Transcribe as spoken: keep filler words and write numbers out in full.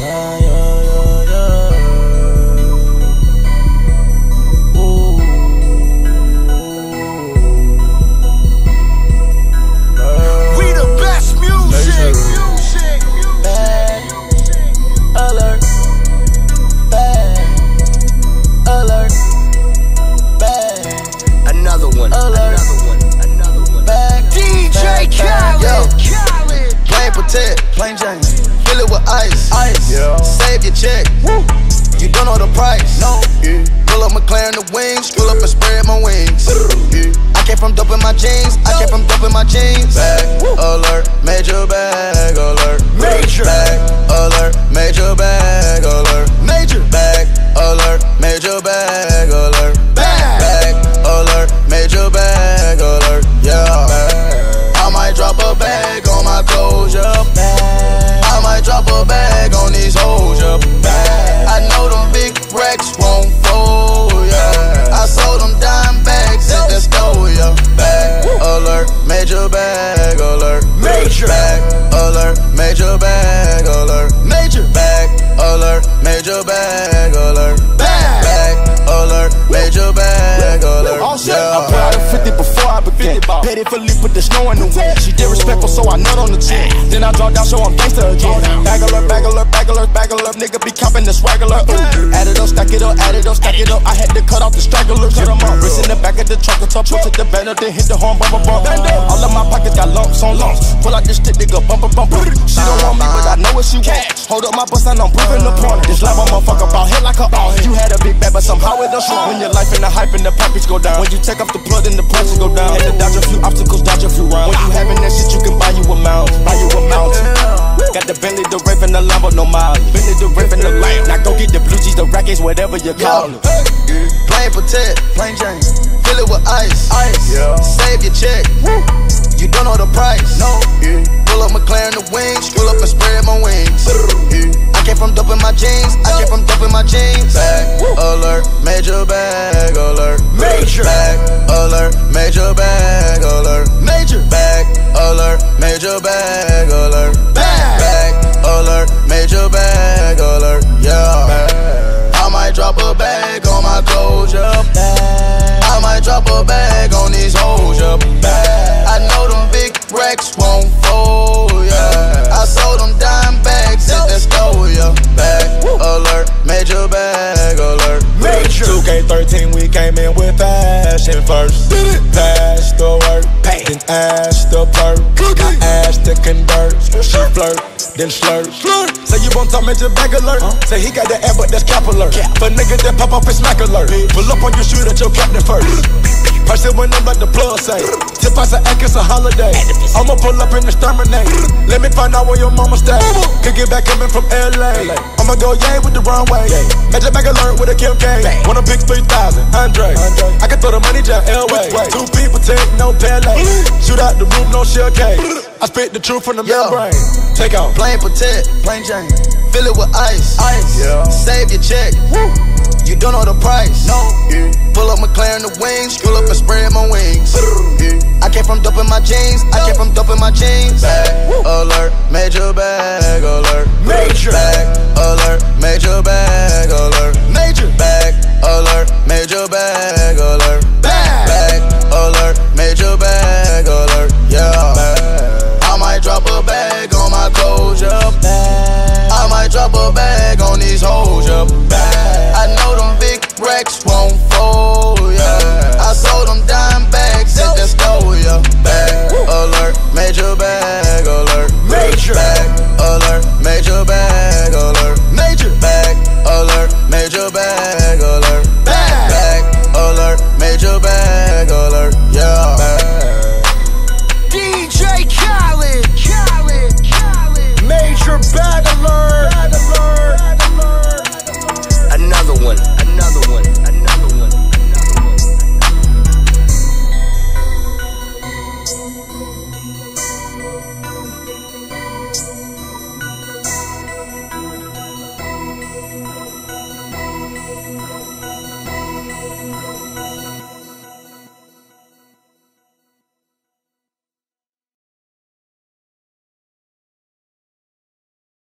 Yeah, yeah, yeah, yeah. Ooh. We the best music. Music. Bad alert. Bad alert. Bad Another one. alert. Another one. Another one. Bad D J Khaled. Yo. Khaled. Plain protect, plain Jane. Fill it with ice. Ice. Yeah. Save your check. Woo. You don't know the price. No. Yeah. Pull up McLaren the wings. Pull up and spread my wings. Yeah. I came from dope in my jeans. I came from dope in my jeans. Bag alert, major bag alert. Major. Bag alert, major bag alert. Major. Bag alert, major bag alert. Bag. Bag alert, major bag alert. Yeah. I might drop a bag on my clothes, yeah. I might drop a bag on these hoes, yeah. I know them big racks won't fold, yeah. I sold them dime bags at the store, yeah. Bag alert, major bag alert. Major. Bag alert, major bag alert. Major. Bag alert, major bag alert. Bag. Bag alert, major bag alert. All set. Yeah. I put out a fifty before I began. Petty for leap with the snow in the wind. She did respectful, so I nut on the chin. Then I draw down, so I'm gangster again. Bag alert, bag alert, bag alert, bag alert. Nigga be copping the swag alert. Ooh. Add it up, stack it up, add it up, stack it up. I had to cut off the stragglers. Cut 'em up. Wrist in the back of the truck, a top, put to the banner, then hit the horn, bump, bump, bump. All of my pockets got lumps on lumps. Pull out this stick, nigga, bump, bump, bump. She don't want me, but I know what she wants. Hold up my bus and I'm proving the point. This lava motherfucker ball hit like a all. You had a big bag, but somehow it don't show. When your life in the hype and the package go down. When you take off the plug and the prices go down. Had to dodge a few obstacles, dodge a few rounds. When you having that shit, you can buy you a mount, buy you a mountain. Got the Bentley, the Raven, the Lambo, no miles. Bentley, the Raven, the Lamb. Now go get the blue cheese, the rackets, whatever you call it. Plain protect, plain Jane. Fill it with ice. Ice. Yeah. Save your check. Woo. You don't know the price. No. Yeah. Pull up McLaren the wings. Pull up and spread my wings. Yeah. I came from dope in my jeans. I came from dope in my jeans. Bag alert, major bag alert. Major. Bag alert, major bag alert. Major. Bag alert, major bag alert. Bag. Bag alert, major bag alert. Yeah. I might drop a bag on my clothes, yeah. I might drop a bag on these hoes, yeah. I know them big racks won't fold, yeah. I sold them dime bags at the store, yeah. Bag alert, major bag alert. Major. two K thirteen, we came in with fashion first. Passed the work, then asked the perk. I asked to convert. She flirt, then slurp. Say you won't talk major bag alert. Say he got the air, but that's cap alert. For niggas that pop off his smack alert. Pull up on your shoe that your captain first. Person when I'm like the plug say. Tip out an act, it's a holiday. I'ma pull up and exterminate. Let me find out where your mama stay. Could get back coming from L A. I'ma go yay with the runway. Major bag alert with a Kim K. Wanna pick three thousand, Andre. I can throw the money down L-way. Two people take no Pele. Shoot out the roof, no shell K. I spit the truth from the Yo. membrane. Take out. Plain protect, plain Jane. Fill it with ice. Ice. Yeah. Save your check. Woo. You don't know the price. No. Yeah. Pull up McLaren the wings. Pull up and spread my wings. Yeah. I came from dope in my jeans. I came from dope in my jeans. Bag alert, major bag